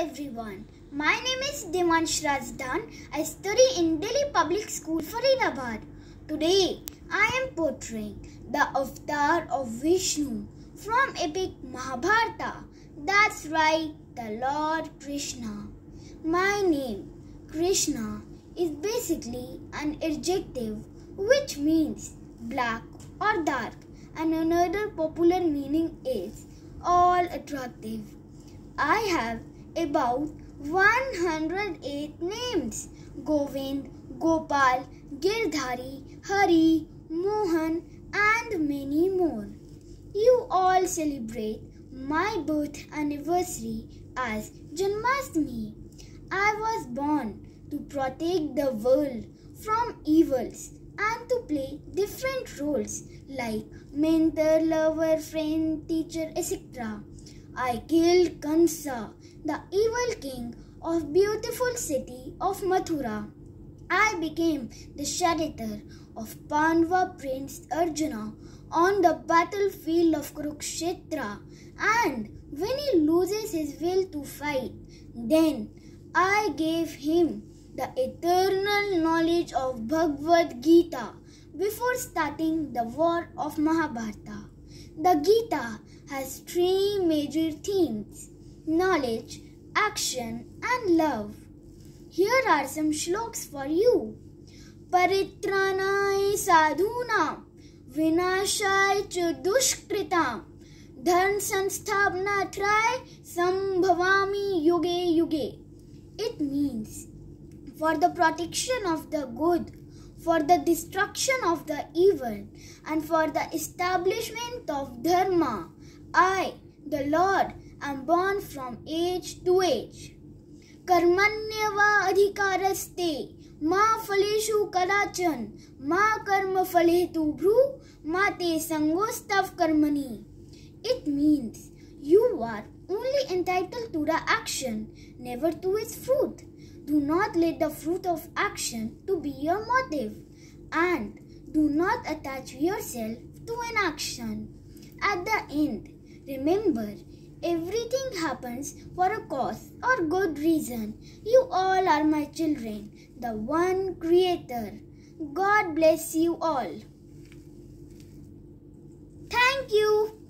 everyone. My name is Devansh Razdan. I study in Delhi Public School, Faridabad. Today, I am portraying the avatar of Vishnu from epic Mahabharata. That's right, the Lord Krishna. My name, Krishna, is basically an adjective which means black or dark, and another popular meaning is all attractive. I have about 108 names: Govind, Gopal, Girdhari, Hari, Mohan, and many more. You all celebrate my birth anniversary as Janmashtami. I was born to protect the world from evils and to play different roles like mentor, lover, friend, teacher, etc. I killed Kansa, the evil king of beautiful city of Mathura. I became the charioteer of Pandava Prince Arjuna on the battlefield of Kurukshetra, and when he loses his will to fight, then I gave him the eternal knowledge of Bhagavad Gita before starting the war of Mahabharata. The Gita has three major themes: knowledge, action, and love. Here are some shlokas for you. Paritranay sadhunam vinashaya cha dushkritam dharma sansthabnatray sambhavami yuge yuge. It means for the protection of the good, for the destruction of the evil, and for the establishment of dharma, I, the Lord, am born from age to age. Karmanyava adhikaraste ma phaleshu kadachan ma karma phaletu bhru ma te sangostav karmani. It means you are only entitled to the action, never to its fruit. Do not let the fruit of action to be your motive, and do not attach yourself to an action. At the end, remember, everything happens for a cause or good reason. You all are my children, the one Creator. God bless you all. Thank you.